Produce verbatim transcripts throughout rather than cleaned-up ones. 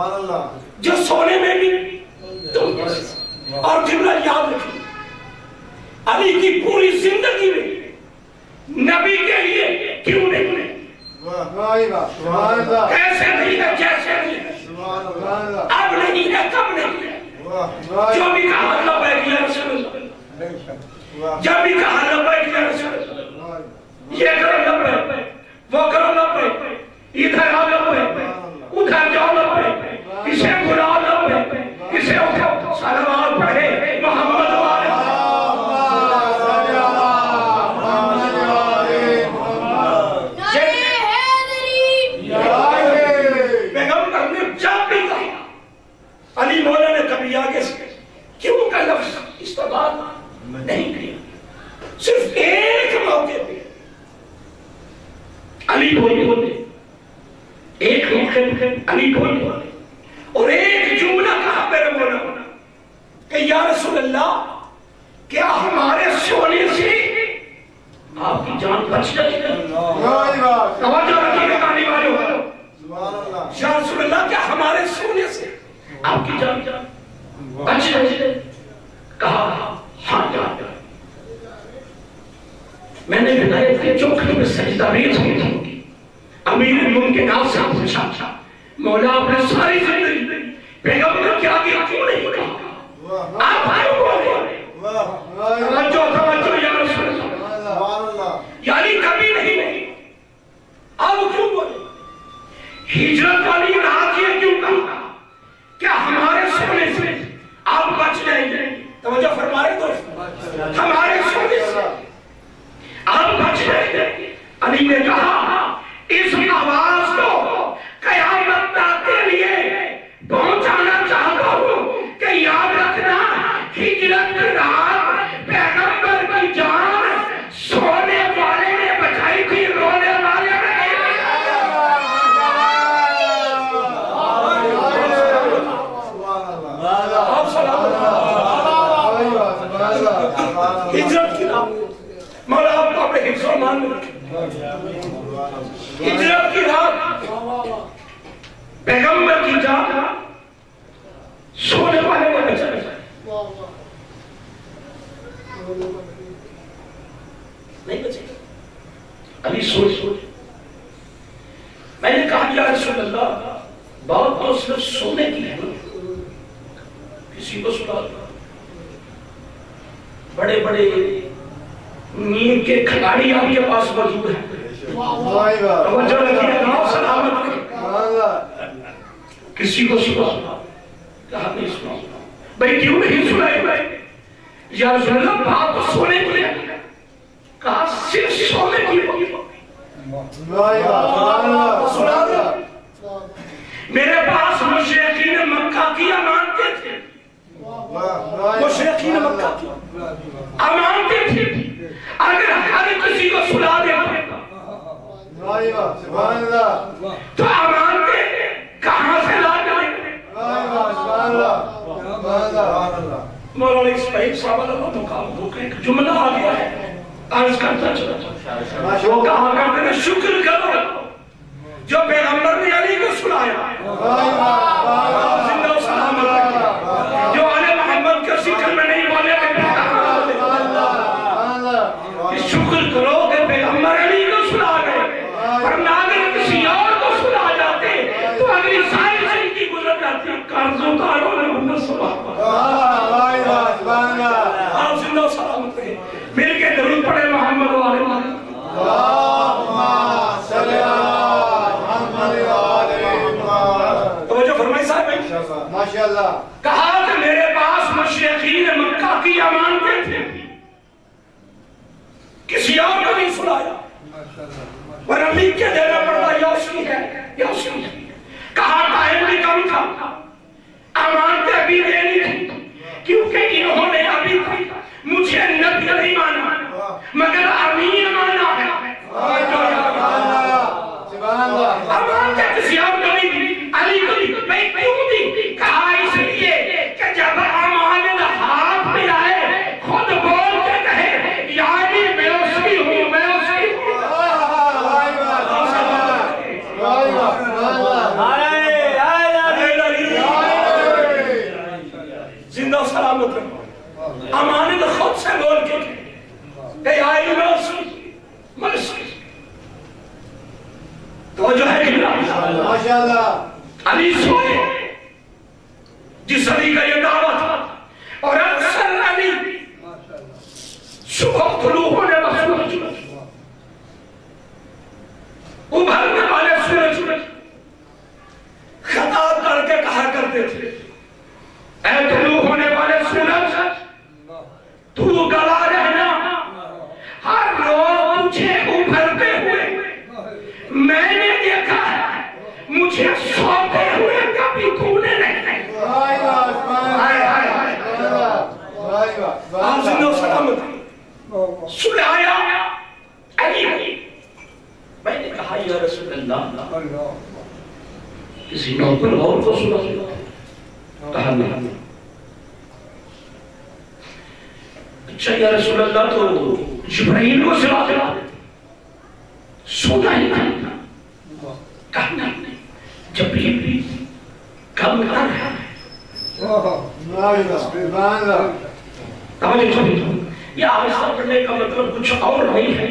جو سونے میں بھی تم جیسے. اور جملہ یاد رکھیں، علی کی پوری زندگی میں نبی کے لیے کیوں نہیں بنے، کیسے نہیں ہے، جیسے نہیں ہے، اب نہیں ہے، کب نہیں ہے. جو بھی کہا لبیک یا رسول اللہ، جب بھی کہا لبیک یا رسول اللہ، یہ کرو لبیک، وہ کرو لبیک، ادھر آ لبیک، ادھر جاؤ لبیک، اسے بلا لبیک، اسے اٹھو صلوات پڑھے محمد والے. پیغمبر نے جب بھی کہا، علی مولا نے کبھی آگے سے کیوں کا لفظ استعمال نہیں کیا، صرف ایک موقع پہ علی بولے بولے ایک موقع پہ علی بولے اور ایک جملہ کہا میرے مولا کہ یا رسول اللہ کیا ہمارے سونے سے آپ کی جان بچ جائے گی؟ توجہ رکھیے گا کہانی والے ہو، یا رسول اللہ کیا ہمارے سونے سے آپ کی جان بچ جائے گی؟ کہا ہاں جان جائے. میں نے ہدایت کے چوکھٹ میں سجدہ ریز ہوئی، امیر المومنین سے پوچھا مولا آپ نے ساری زندگی پیغمبر کے آگے کیوں نہیں کہا، آپ کیوں بولے؟ توجہ توجہ یا رسول اللہ، یعنی کبھی نہیں نہیں، آپ کیوں بولے؟ ہجرت والی رات یہ کیوں کہا کیا ہمارے سونے سے آپ بچ جائیں گے؟ توجہ فرما رہے دوست، ہمارے سونے سے آپ بچ جائیں گے. علی نے کہا اس آواز کو قیامت تک کے لیے پہنچانا چاہتا ہوں کہ یاد رکھنا ہجرت کی رات پیغمبر کی جان سونے والے نے بچائی تھی، رونے والے نے. ہجرت کی رات مولا آپ کو اپنے حفظ و امان میں رکھے. ہجرت کی رات پیغمبر کی جان سونے والے کو بچا نہیں بچے گا. ابھی سوچ سوچ میں نے کہا یا رسول اللہ بات تو صرف سونے کی ہے، کسی کو سنا بڑے بڑے نیند کے کھلاڑی آپ کے پاس موجود ہیں، توجہ رکھیے گا سلامت کسی کو سنا کہا نہیں سنا. بھئی کیوں نہیں سنائے بھائی؟ یا رسول اللہ بات تو سونے کی ہے، کہا صرف سونے کی ہے. میرے پاس مشرقین مکہ کی امانتیں تھے، مشرقین مکہ کی امانتیں تھے، اگر ہر کسی کو سلا دے تو امانتیں کہاں سے لا جائیں گے؟ مولانا اسماعیل صاحب اللہ مقام کو ایک جملہ آ گیا ہے، عرض کرتا چلا وہ کہا کرتے ہیں شکر کرو جو پیغمبر نے علی کو سنایا، زندہ و سلامت رکھے، جو آل محمد کے ذکر میں نہیں بولے کہ شکر کرو کہ پیغمبر علی کو سنا گئے، ورنہ اگر کسی اور کو سنا جاتے تو اگلی ساری زندگی گزر جاتی. قرضوں کاروں نے بندہ سبحان اللہ، آپ زندہ و سلامت رہے. مل کے درود پڑھے محمد والے توجہ فرمائی صاحب ماشاءاللہ. کہا کہ میرے پاس مشرقین مکہ کی امانتیں تھیں، کسی اور کو نہیں سنایا، ورنہ لکھ کے دینا پڑتا یا اس کی ہے یا اس کی ہے. کہا ٹائم بھی کم تھا، امانتیں بھی دینی تھی، کیونکہ انہوں نے ابھی تک مجھے نبی نہیں مانا مگر امین مانا ہے. امانتیں کسی اور کو نہیں دی، علی کو دی. میں کیوں دی؟ کہا اس لیے کہ جب امان ہاتھ میں آئے خود بول کے کہے یعنی میں اس کی ہوں، میں اس کی ہوں. माशाअल्लाह। अली सोए जिस अली का ये दावा था, और अक्सर अली सुबह तुलू होने वाले सूरज, उभरने वाले सूरज खताब करके कहा करते थे, ऐ तुलू होने वाले सूरज तू गला रहना, हर रोज तुझे उभरते हुए मैंने देखा है, मुझे सौंपे हुए कभी तूने नहीं। हाय हाय हाय आप जिंदा सलामत सुनाया अली। मैंने कहा या रसूल अल्लाह, किसी नौकर और को सुना कहा नहीं। अच्छा या रसूल अल्लाह, तो जिब्राइल को सुना दे, सुना ही नहीं। कहा नहीं, जब भी कम कर है या आहिस्ता पढ़ने का मतलब कुछ और नहीं है।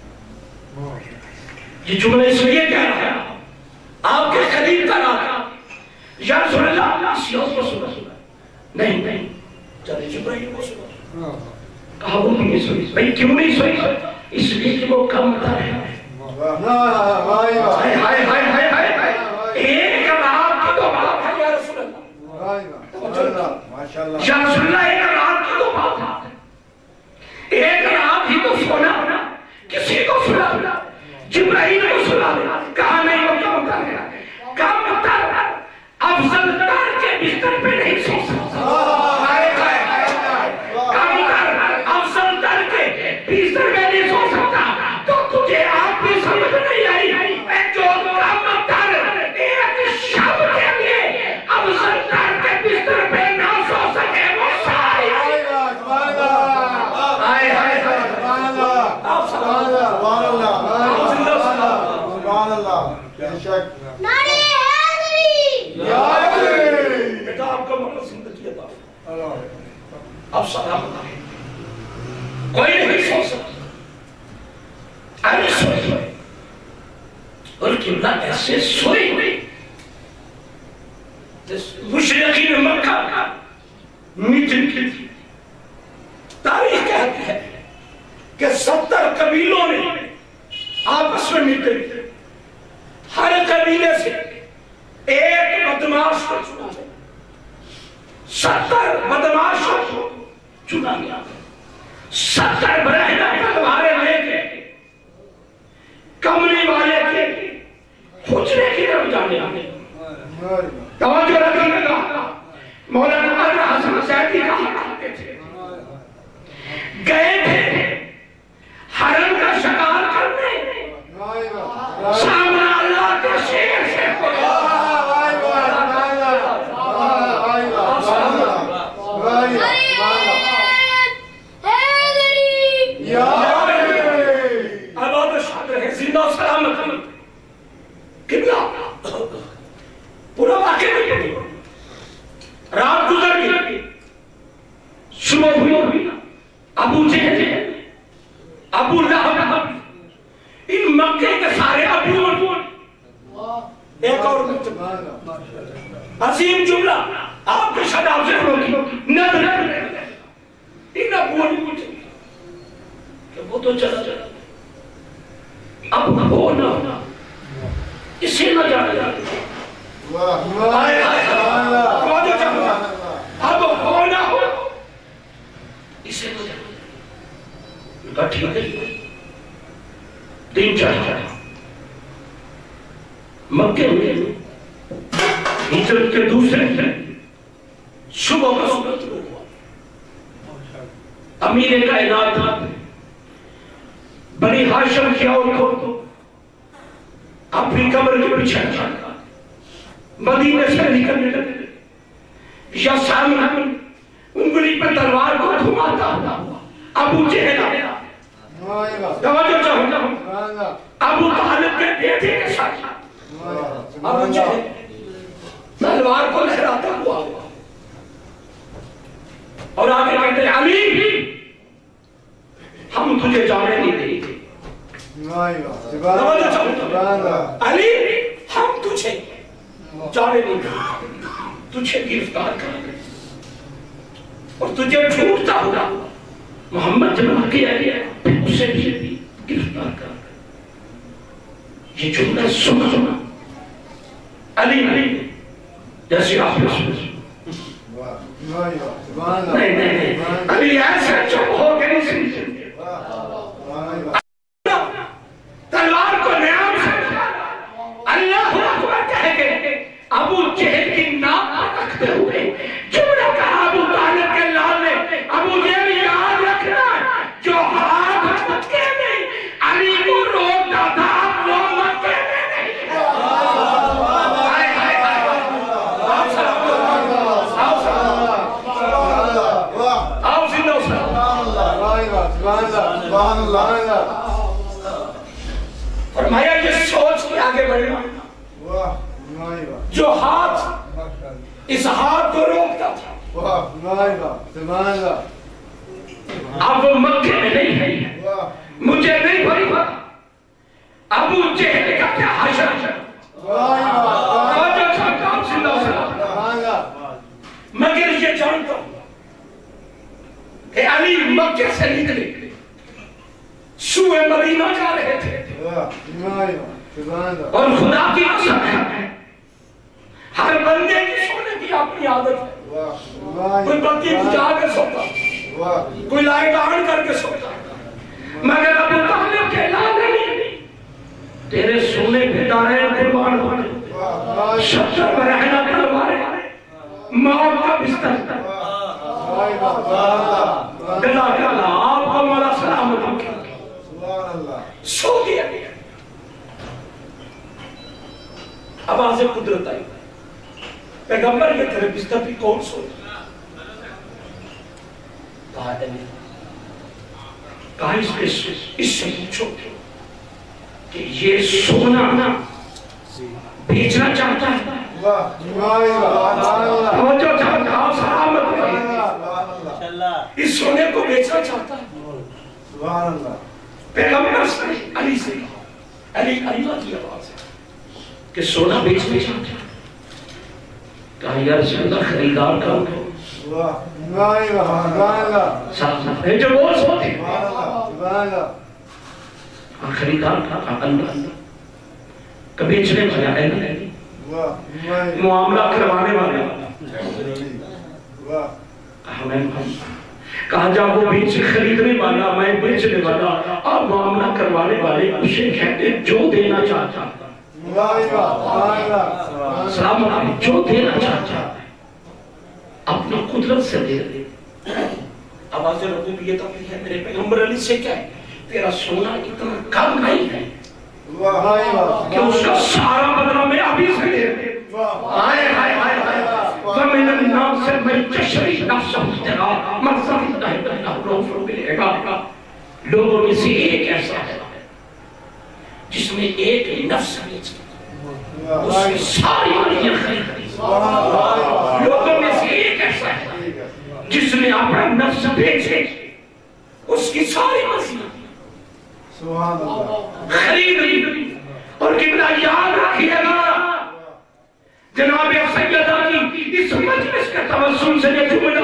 ये जुमला इसलिए कह रहा है, आपके करीब का नाता या रसूल अल्लाह किसी और को सुना सुना नहीं नहीं, चले जिब्राइल को सुना। कहा वो भी नहीं सुनी। भाई क्यों नहीं सुनी? इसलिए कि वो कम कर है। हाय हाय हाय हाय हाय, एक रात की तो बात है या रसूल अल्लाह, माशाअल्लाह या रसूल अल्लाह, एक रात की तो बात है, एक रात ही तो सोना, किसी को सुना, जिब्राइल को सुना। कहा नहीं वो कम कर है, कम कर अफजल तर के बिस्तर पे नहीं सो सकता। कम कर अफजल तर के बिस्तर पे नहीं सो सकता। तो तुझे आप भी समझ नहीं आई, जो कम कर एक शब्द के लिए अफजल तर के बिस्तर पे ना सो सके वो बेटा आपका मतलब जिंदगी है, अब सलामत है, कोई नहीं सोच सकता। अरे सोए और किबला ऐसे सोए मुशरिकीन मक्का का मीटिंग की थी। तारीख कहती है कि सत्तर कबीलों ने आपस में मीटिंग की, हर कबीले से एक बदमाश को चुना गया, सत्तर बदमाशों को चुना गया, सत्तर बरहना तलवारें लेके कमली वाले के हुजरे की तरफ जाने आने। तवज्जो रखिएगा, मौलाना अली हसन सैदी कहा करते थे, गए थे हरम का शिकार करने, सामने अल्लाह के शेर से जिंदा सलामत कितना पूरा वाकई नहीं। रात गुजर गई, सुबह हुई, अबू जहल, अबू लहब, इन मक्के के सारे अबू, एक और असीम जुमला आपके शदाब से नजर इन अबू वो तो चला चला, अब हो ना इसे न जाना जाता, अब हो ना हो इसे न जाना। ठीक है, दिन चढ़ा, मक्के में हिजरत के दूसरे सुबह का सूरज हुआ। अमीर का इनाम था, बनी हाशिम की औरत को अपनी कब्र के पीछे रखा, मदीने से निकलने लगे, या सामने उंगली पर तलवार को घुमाता हुआ अबू जहल, तवज्जो चाहूंगा, अबू तालिब के बेटे के साथ अबू जहल तलवार को लहराता हुआ और आगे कहते अली हम तुझे जाने नहीं देंगे, अली हम اب چارے نہیں تجھے گرفتار کر دے اور تجھے جھوٹتا ہوگا محمد جب آ کے آئے پھر اسے بھی گرفتار کر دے۔ یہ جملہ سنا سنا علی علی جیسے آپ نے سنا نہیں نہیں علی ایسے چپ ہو کے نہیں سنتے تلوار کو نیام سے اللہ اکبر کہہ کے ابو جہل کی نام رکھتے ہوئے جملہ کہا ابو طالب کے لال نے ابو جہل یاد رکھنا جو ہاتھ مکے میں علی کو روکتا تھا وہ مکے میں نہیں ہائے ہائے ہائے آؤ سلام آؤ سلام آؤ زندہ سلام فرمایا یہ سوچ کے آگے بڑھنا جو ہاتھ اس ہاتھ کو روکتا تھا اب وہ مکے میں نہیں ہے مجھے نہیں پڑھا ابو جہل کا کیا حشر مگر یہ جانتا ہوں کہ علی مکے سے نکلے سوئے مدینہ جا رہے تھے اور خدا کی قسم ہے ہر بندے کی سونے کی اپنی عادت ہے کوئی بتی بجا کر سوتا کوئی لائٹ آن کر کے سوتا مگر ابو طالب کے لال نہیں تیرے سونے پہ دارے قربان ہونے شبر پر رہنا پڑوارے موت کا بستر بلا کلا آپ کو مولا سلامت رکھیں سو دیا گیا آواز قدرت آئی پیغمبر یہ تیرے بستر بھی کون سو کہا ہے کہا اس کے اس سے پوچھو کہ یہ سونا بیچنا چاہتا ہے وہ جو چاہتا ہے سلامت رہے اس سونے کو بیچنا چاہتا ہے پیغمبر سے علی سے علی علی کی آواز ہے کہ سونا بیچنے چاہتا ہے کہا یا رسول اللہ خریدار کون ہے جو وہ سوتے خریدار کہا اللہ کہ بیچنے والا ہے معاملہ کروانے والا کہا میں کہا جا وہ بیچ خریدنے والا میں بیچنے والا اور معاملہ کروانے والے اسے کہتے جو دینا چاہتا سلام علیکم جو دینا چاہتا اپنی قدرت سے دے دے آواز ربوبیت اپنی ہے میرے پیغمبر علی سے کیا ہے تیرا سونا اتنا کم نہیں ہے کہ اس کا سارا بدلہ میں ابھی سے دے دے آئے آئے آئے وَمِنَ النَّاسِ مَن يَشْرِي نَفْسَهُ ابْتِغَاءَ مَرْضَاتِ اللَّهِ فَإِنَّهُ رَءُوفٌ بِالْعِبَادِ لوگوں میں سے ایک ایسا ہے جس نے ایک نفس بیچ اس کی ساری علیہ خرید لوگوں میں سے ایک ایسا ہے جس نے اپنا نفس بیچے اس کی ساری مرضی خرید لی اور کتنا یاد رکھیے گا جناب سیدہ کی اس مجلس کے توسل سے یہ جملہ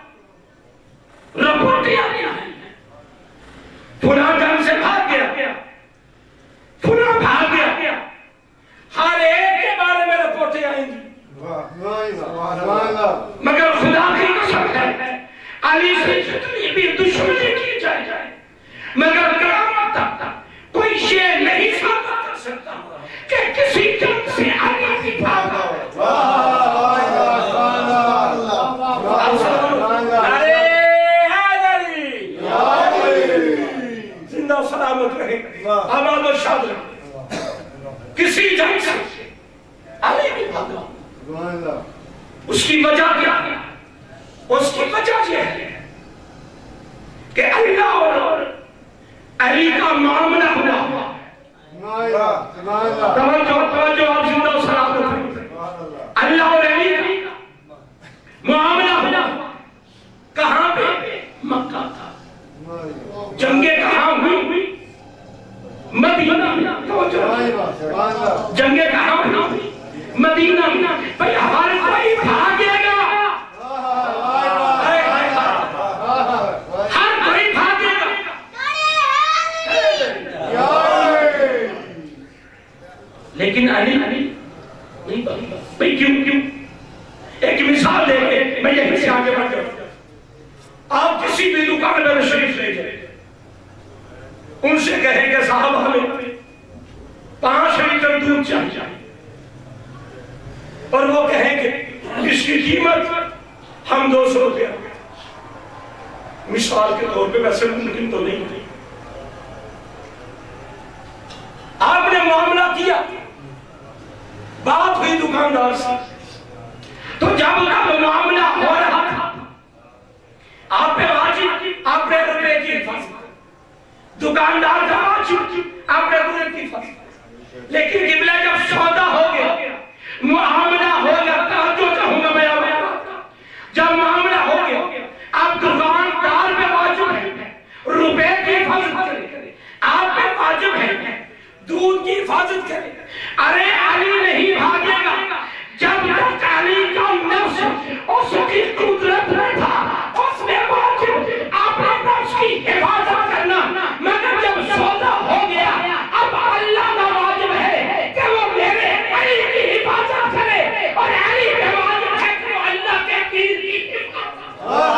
رپورٹ آ گیا ہے فلاں جان سے بھاگ گیا فلاں بھاگ گیا ہر ایک کے بارے میں رپورٹیں آئیں گی مگر خدا کی قسم ہے علی سے جتنی بھی دشمنی کی جائے جائے مگر قیامت تک کوئی یہ نہیں ثابت کر سکتا کہ کسی جنگ سے علی بھی بھاگا زندہ سلامت رہے آباد و شاد رہے کسی جنگ سے علی بھی بھاگا اس کی وجہ کیا ہے اس کی وجہ یہ ہے کہ اللہ اور علی کا معاملہ ہوا توجہ توجہ آپ زندہ و سلامت رہے اللہ اور علی کا معاملہ ہوا کہاں پہ مکہ تھا جنگیں کہاں ہوئی مدینہ جنگیں کہاں ہوئی مدینہ بھائی ہمارے کوئی بھاگے گا، ہر کوئی بھاگے گا، لیکن علی نہیں بھائی کیوں کیوں؟ ایک مثال دے کے میں یہیں سے آگے بڑھ جاؤں. آپ کسی بھی دکان میں شریف لے جائیں، ان سے کہیں کہ صاحب ہمیں پانچ لیٹر دودھ چاہیے، اور وہ کہیں کہ اس کی قیمت ہم دو سو روپیہ. مثال کے طور پہ ویسے ممکن تو نہیں ہوتی. آپ نے معاملہ کیا، بات ہوئی دکاندار سے، تو جب اب معاملہ ہو رہا تھا آپ پہ واجب آپ نے روپے کی حفاظت، دکاندار کا واجب آپ نے دودھ کی حفاظت، لیکن قبلہ جب سودا ہو گیا، معاملہ ہو گیا، توجہ چاہوں گا میں آپ، جب معاملہ ہو گیا آپ دکاندار پہ واجب ہے روپے کی حفاظت کرے، آپ پہ واجب ہے دودھ کی حفاظت کرے. ارے علی نہیں بھاگے گا جب تک علی کا نفس اس کی قدرت میں تھا، اس نے واجب اپنے نفس کی حفاظت کرنا، مگر جب سودا ہو گیا اب اللہ کا واجب ہے کہ وہ میرے علی کی حفاظت کرے، اور علی پہ واجب ہے کہ وہ اللہ کے دین کی حفاظت.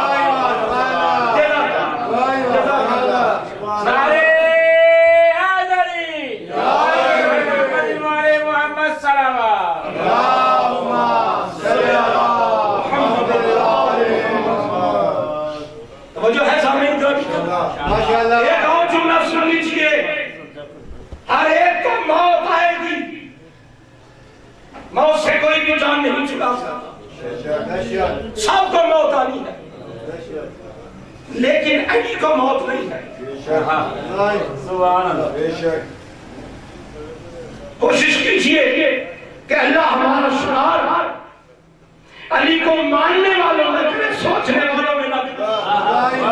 ایک اور جملہ سن لیجئے، ہر ایک کو موت آئے گی، موت سے کوئی بھی جان نہیں چھڑا سکتا، سب کو موت آنی ہے، لیکن علی کو موت نہیں ہے. کوشش کیجئے کہ اللہ ہمارا شمار علی کو ماننے والوں میں کرے، سوچنے والوں میں نہ کرے.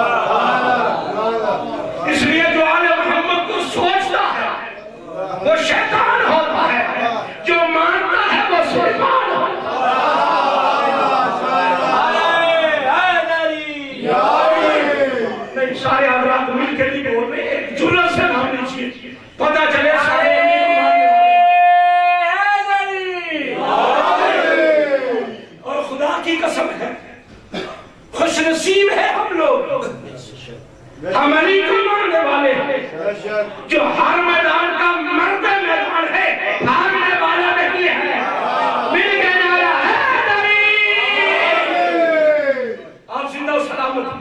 اس لیے جو آل محمد کو سوچتا ہے وہ شیطان ہوتا ہے، جو مانتا ہے وہ سلیمان ہوتا ہے. سارے حضرات مل کے نہیں بول رہے، ایک جرت سے نام لیجیے، پتہ چلے سارے اور خدا کی قسم ہے خوش نصیب ہے ہم لوگ، ہم علی کو ماننے والے ہیں، جو ہر میدان کا مرد میدان ہے، بھاگنے والا نہیں ہے. مل کے نعرہ حیدری، آپ زندہ و سلامت.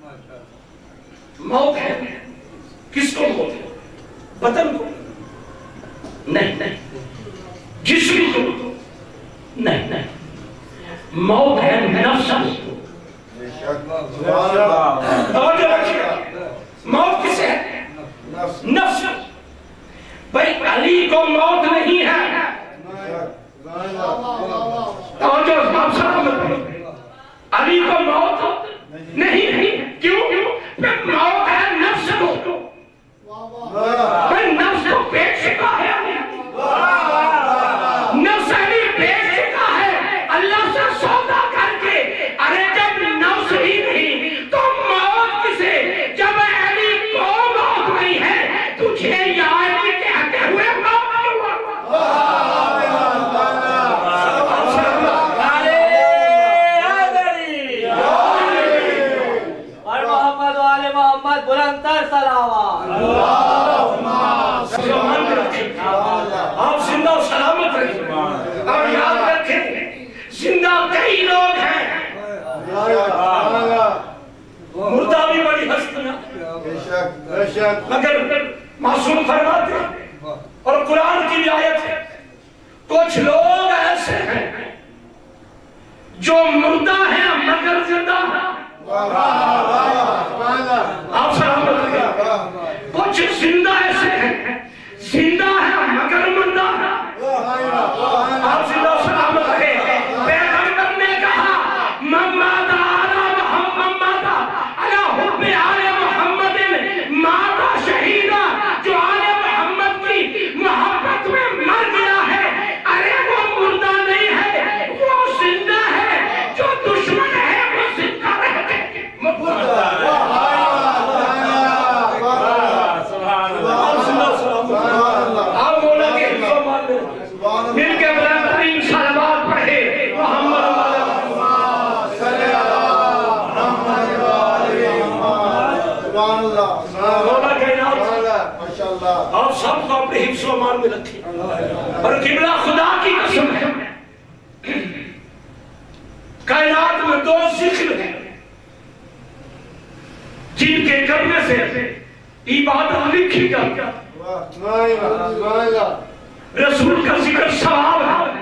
موت ہے، کس کو موت ہے؟ بدن کو نہیں نہیں، جسم کو نہیں نہیں، موت ہے نفس کو. توجہ رکھیے، موت کسے ہے؟ نفس. بھائی علی کو موت نہیں ہے، توجہ آپ سلامت، علی کو موت نہیں ہے. کیوں؟ موت ہے نفس کو. بھائی نفس کو بیچ چکا ہے، نفس علی بیچ چکا ہے اللہ سے سودا کر کے. ارے جب نفس ہی نہیں تو موت کسے؟ جب علی کو موت نہیں ہے، تجھے یا علی کہتے ہوئے موت کیوں ہوا؟ اور محمد و آل محمد بلندتر صلوات. آپ زندہ و سلامت رکھیں، اور یاد رکھیں زندہ کئی لوگ ہیں، مردہ بھی بڑی ہستیاں، مگر معصوم فرماتے ہیں اور قرآن کی بھی آیت ہے، کچھ لوگ ایسے ہیں جو مردہ ہیں مگر زندہ ہیں. آپ سلامت رکھیں. کچھ زندہ ایسے ہیں، زندہ ہے مگر مردہ ہے. آپ زندہ و سلامت رہے. پیغمبر نے کہا ممات علی محمد علی حب آل محمد ماتا شہیدہ، جو آل محمد کی محبت میں مر گیا ہے، ارے وہ مردہ اپنے حفظ و امان میں رکھے. اور قبلہ خدا کی قسم ہے کائنات میں دو ذکر ہیں جن کے کرنے سے عبادت لکھی جاتی ہے. رسول کا ذکر ثواب ہے.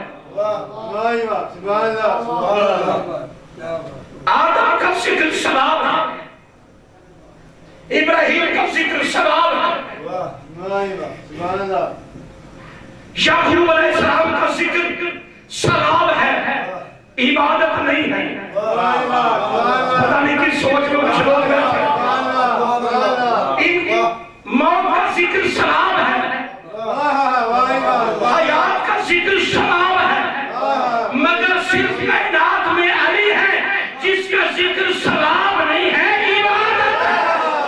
آدم کا ذکر ثواب ہے. ابراہیم کا ذکر ثواب ہے. یعقوب علیہ السلام کا ذکر ثواب ہے، عبادت نہیں ہے. پتہ نہیں کس سوچ میں کچھ لوگ بیٹھے. ان کی موت کا ذکر ثواب ہے، حیات کا ذکر ثواب ہے، مگر صرف کائنات میں علی ہے جس کا ذکر ثواب نہیں ہے، عبادت ہے.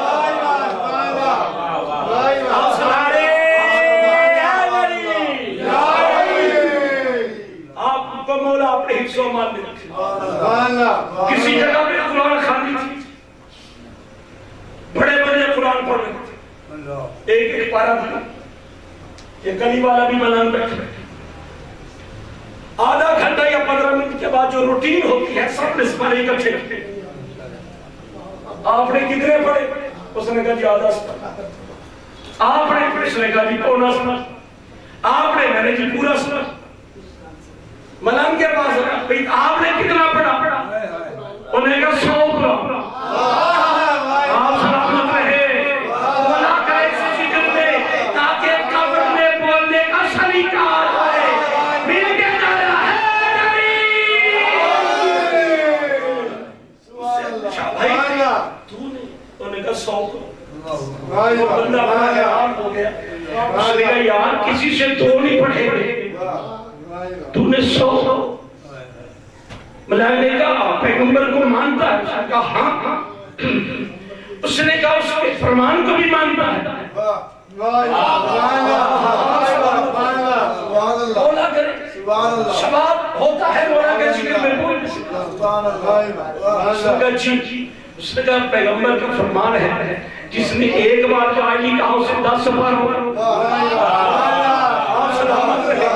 آپ کو مولا اپنے حفظ و امان میں رکھے. کسی جگہ میں قرآن خانی تھی، بڑے بڑے قرآن پڑھ رہے تھے، ایک ایک پارا تھا. یہ گلی والا بھی ملان بیٹھے آدھا گھنٹہ یا پندرہ منٹ کے بعد جو روٹین ہوتی ہے سب نے اس پر اکٹھے رکھتے. آپ نے کتنے پڑھے؟ اس نے کہا جی آدھا سنا. آپ نے اس نے کہا جی پونا سنا. آپ نے میں نے جی پورا سنا. ملان کے پاس آپ نے کتنا پڑھا؟ انہوں نے کہا سو پڑھا. آپ سلامت رہے. بلا کا ایسے ذکر دے تاکہ قبر میں بولنے کا سلیقہ آ جائے. مل کے جایا ہے بھائی تو نے انہوں نے کہا سو کو بندہ بنا کے عام ہو گیا. اس نے کہا یار کسی سے دو نہیں پڑھے تو نے سو. ملائک نے کہا پیغمبر کو مانتا ہے؟ اس نے کہا ہاں. اس نے کہا اس کے فرمان کو بھی مانتا ہے. مولا کرے شباب ہوتا ہے مولا کے ذکر میں بول. اس نے کہا جی. اس نے کہا پیغمبر کا فرمان ہے جس نے ایک بار جو آئی کہا اسے دس بار ہو. آپ سلامت رہے.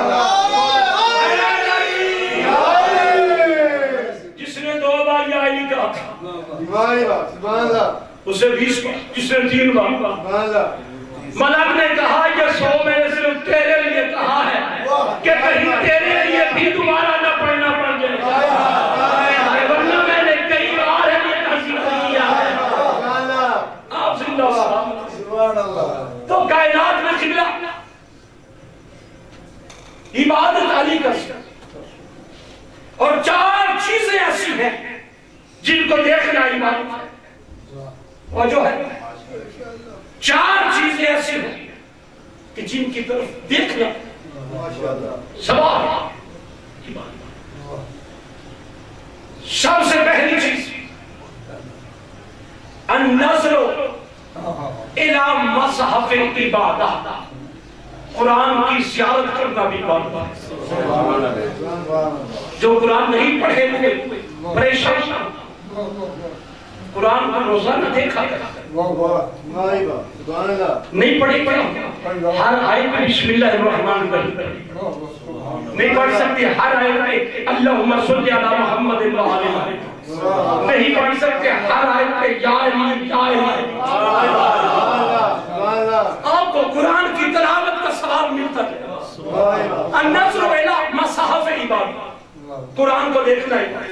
جس نے دو بار یہ آئی کہا تھا اسے بیس بار. جس نے تین بار. ملک نے کہا یہ سو میں نے صرف تیرے لیے کہا ہے کہ کہیں تیرے لیے بھی دوبارہ نہ پڑھنا پڑ جائے، ورنہ میں نے کئی بار ہے یہ نصیحت کیا ہے. آپ زندہ سلامت. تو کائنات میں قبلہ عبادت علی کا اور چار چیزیں ایسی ہیں جن کو دیکھنا عبادت ہے. اور جو ہے چار چیزیں ایسی ہیں کہ جن کی طرف دیکھنا سوال. سب سے پہلی چیز النظر الی مصحف عبادت. قرآن کی زیارت کرنا بھی عبادت ہے. جو قرآن نہیں پڑھے ہوئے پریشان قرآن کو روزانہ دیکھا نہیں پڑھے پڑھا ہر آیت میں بسم اللہ الرحمن الرحیم نہیں پڑھ سکتے. ہر آیت میں اللہم صلی علی محمد نہیں پڑھ سکتے. ہر آیت میں یا علی یا علی. آپ کو قرآن کی تلاوت کا ثواب ملتا ہے. النظر الی مصحف عبادت. قرآن کو دیکھنا ہے.